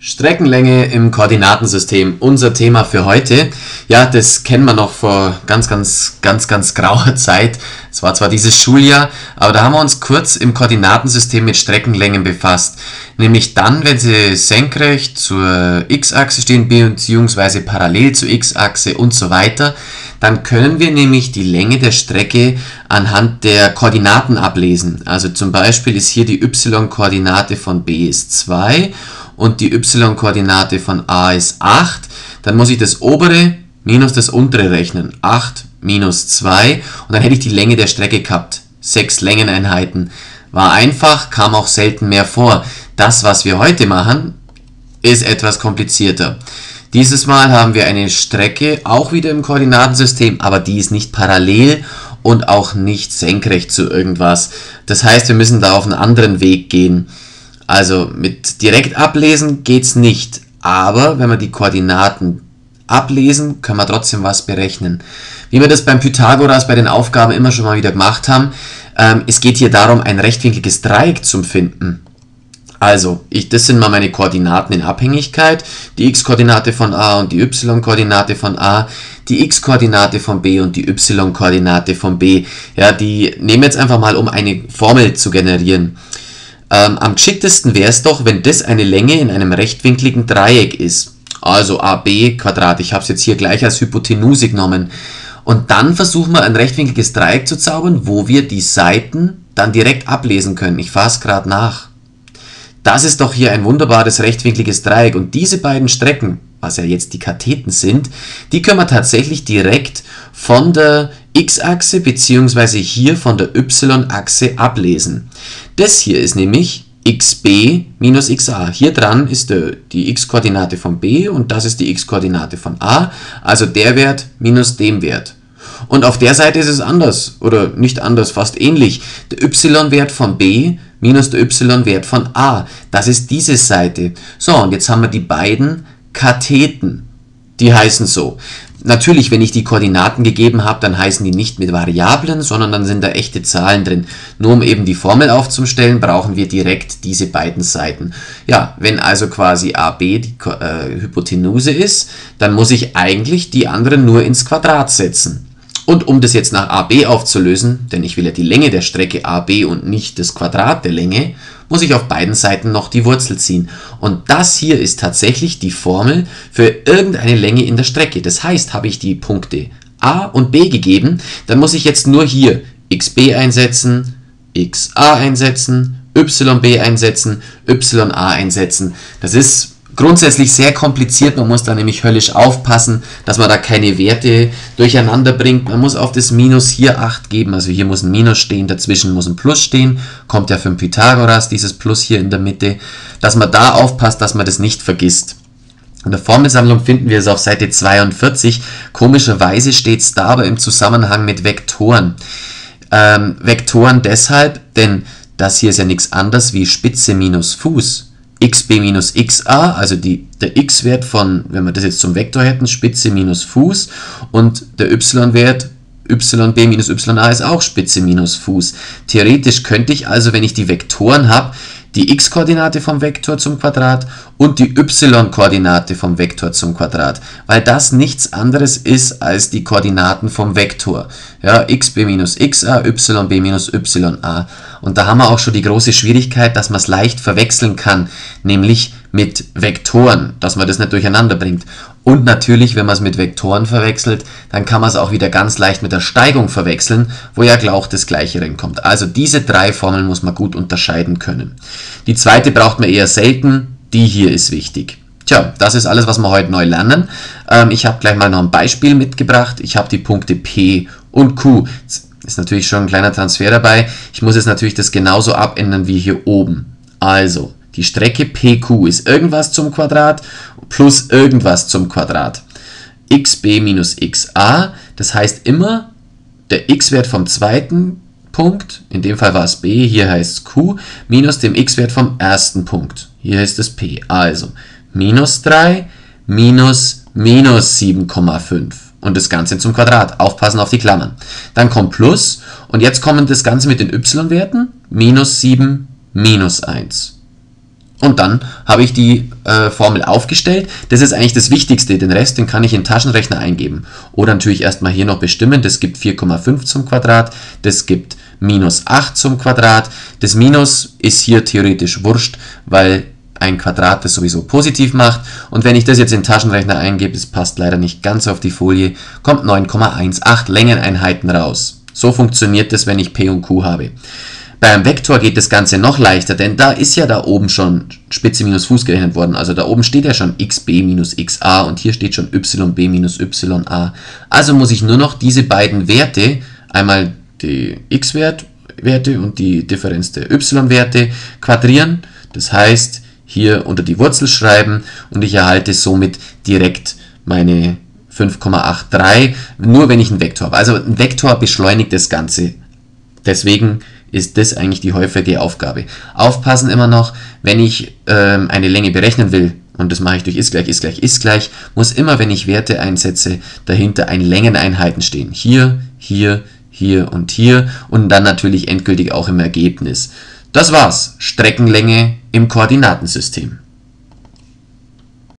Streckenlänge im Koordinatensystem, unser Thema für heute. Ja, das kennen wir noch vor ganz grauer Zeit. Es war zwar dieses Schuljahr, aber da haben wir uns kurz im Koordinatensystem mit Streckenlängen befasst. Nämlich dann, wenn sie senkrecht zur X-Achse stehen, beziehungsweise parallel zur X-Achse und so weiter. Dann können wir nämlich die Länge der Strecke anhand der Koordinaten ablesen. Also zum Beispiel ist hier die y-Koordinate von B ist 2 und die y-Koordinate von A ist 8, dann muss ich das obere minus das untere rechnen. 8 minus 2 und dann hätte ich die Länge der Strecke gehabt. 6 Längeneinheiten. War einfach, kam auch selten mehr vor. Das, was wir heute machen, ist etwas komplizierter. Dieses Mal haben wir eine Strecke, auch wieder im Koordinatensystem, aber die ist nicht parallel und auch nicht senkrecht zu irgendwas. Das heißt, wir müssen da auf einen anderen Weg gehen. Also mit direkt ablesen geht's nicht, aber wenn wir die Koordinaten ablesen, können wir trotzdem was berechnen. Wie wir das beim Pythagoras bei den Aufgaben immer schon mal wieder gemacht haben, es geht hier darum, ein rechtwinkliges Dreieck zu finden. Also, das sind mal meine Koordinaten in Abhängigkeit, die x-Koordinate von A und die y-Koordinate von A, die x-Koordinate von B und die y-Koordinate von B. Ja, die nehmen wir jetzt einfach mal, um eine Formel zu generieren. Am geschicktesten wäre es doch, wenn das eine Länge in einem rechtwinkligen Dreieck ist. Also AB Quadrat, ich habe es jetzt hier gleich als Hypotenuse genommen. Und dann versuchen wir ein rechtwinkliges Dreieck zu zaubern, wo wir die Seiten dann direkt ablesen können. Ich fahre es gerade nach. Das ist doch hier ein wunderbares rechtwinkliges Dreieck. Und diese beiden Strecken, was ja jetzt die Katheten sind, die können wir tatsächlich direkt von der x-Achse bzw. hier von der y-Achse ablesen. Das hier ist nämlich xb minus xa. Hier dran ist die x-Koordinate von b und das ist die x-Koordinate von a, also der Wert minus dem Wert. Und auf der Seite ist es anders, oder nicht anders, fast ähnlich. Der y-Wert von b minus der y-Wert von a, das ist diese Seite. So, und jetzt haben wir die beiden Katheten, die heißen so. Natürlich, wenn ich die Koordinaten gegeben habe, dann heißen die nicht mit Variablen, sondern dann sind da echte Zahlen drin. Nur um eben die Formel aufzustellen, brauchen wir direkt diese beiden Seiten. Ja, wenn also quasi AB die Hypotenuse ist, dann muss ich eigentlich die anderen nur ins Quadrat setzen. Und um das jetzt nach AB aufzulösen, denn ich will ja die Länge der Strecke AB und nicht das Quadrat der Länge, muss ich auf beiden Seiten noch die Wurzel ziehen. Und das hier ist tatsächlich die Formel für irgendeine Länge in der Strecke. Das heißt, habe ich die Punkte A und B gegeben, dann muss ich jetzt nur hier XB einsetzen, XA einsetzen, YB einsetzen, YA einsetzen. Das ist grundsätzlich sehr kompliziert, man muss da nämlich höllisch aufpassen, dass man da keine Werte durcheinander bringt. Man muss auf das Minus hier Acht geben, also hier muss ein Minus stehen, dazwischen muss ein Plus stehen, kommt ja für den Pythagoras, dieses Plus hier in der Mitte, dass man da aufpasst, dass man das nicht vergisst. In der Formelsammlung finden wir es auf Seite 42, komischerweise steht es da aber im Zusammenhang mit Vektoren. Vektoren deshalb, denn das hier ist ja nichts anderes wie Spitze minus Fuß. xb minus xa, also der x-Wert von, wenn wir das jetzt zum Vektor hätten, Spitze minus Fuß und der y-Wert yb minus ya ist auch Spitze minus Fuß. Theoretisch könnte ich also, wenn ich die Vektoren habe, die x-Koordinate vom Vektor zum Quadrat und die y-Koordinate vom Vektor zum Quadrat, weil das nichts anderes ist als die Koordinaten vom Vektor. Ja, xb minus xa, yb minus ya. Und da haben wir auch schon die große Schwierigkeit, dass man es leicht verwechseln kann, nämlich mit Vektoren, dass man das nicht durcheinander bringt. Und natürlich, wenn man es mit Vektoren verwechselt, dann kann man es auch wieder ganz leicht mit der Steigung verwechseln, wo ja auch das Gleiche reinkommt. Also diese drei Formeln muss man gut unterscheiden können. Die zweite braucht man eher selten, die hier ist wichtig. Tja, das ist alles, was wir heute neu lernen. Ich habe gleich mal noch ein Beispiel mitgebracht. Ich habe die Punkte P und Q. Jetzt ist natürlich schon ein kleiner Transfer dabei. Ich muss jetzt natürlich das genauso abändern wie hier oben. Also, die Strecke PQ ist irgendwas zum Quadrat plus irgendwas zum Quadrat. XB minus XA, das heißt immer der x-Wert vom zweiten Punkt, in dem Fall war es B, hier heißt es Q, minus dem x-Wert vom ersten Punkt, hier heißt es P. Also minus 3 minus 7,5 und das Ganze zum Quadrat. Aufpassen auf die Klammern. Dann kommt Plus und jetzt kommt das Ganze mit den y-Werten, minus 7, minus 1. Und dann habe ich die Formel aufgestellt. Das ist eigentlich das Wichtigste. Den Rest, den kann ich in den Taschenrechner eingeben. Oder natürlich erstmal hier noch bestimmen. Das gibt 4,5 zum Quadrat. Das gibt minus 8 zum Quadrat. Das Minus ist hier theoretisch wurscht, weil ein Quadrat das sowieso positiv macht. Und wenn ich das jetzt in den Taschenrechner eingebe, das passt leider nicht ganz auf die Folie, kommt 9,18 Längeneinheiten raus. So funktioniert das, wenn ich P und Q habe. Beim Vektor geht das Ganze noch leichter, denn da ist ja da oben schon Spitze minus Fuß gerechnet worden. Also da oben steht ja schon xb minus xa und hier steht schon yb minus ya. Also muss ich nur noch diese beiden Werte, einmal die x-Werte und die Differenz der y-Werte, quadrieren. Das heißt, hier unter die Wurzel schreiben und ich erhalte somit direkt meine 5,83, nur wenn ich einen Vektor habe. Also ein Vektor beschleunigt das Ganze. Deswegen ist das eigentlich die häufige Aufgabe. Aufpassen immer noch, wenn ich eine Länge berechnen will, und das mache ich durch ist gleich, muss immer, wenn ich Werte einsetze, dahinter ein Längeneinheiten stehen. Hier, hier, hier und hier und dann natürlich endgültig auch im Ergebnis. Das war's. Streckenlänge im Koordinatensystem.